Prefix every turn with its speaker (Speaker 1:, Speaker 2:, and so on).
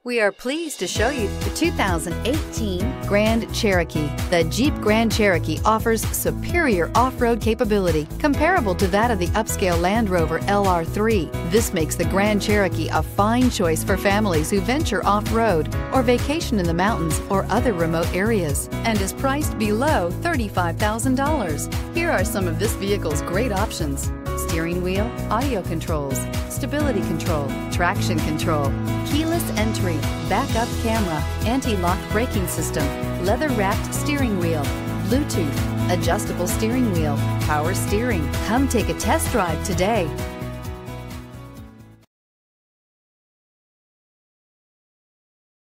Speaker 1: We are pleased to show you the 2018 Grand Cherokee. The Jeep Grand Cherokee offers superior off-road capability comparable to that of the upscale Land Rover LR3. This makes the Grand Cherokee a fine choice for families who venture off-road or vacation in the mountains or other remote areas, and is priced below $35,000. Here are some of this vehicle's great options: steering wheel audio controls, stability control, traction control, keyless entry, backup camera, anti-lock braking system, leather-wrapped steering wheel, Bluetooth, adjustable steering wheel, power steering. Come take a test drive today.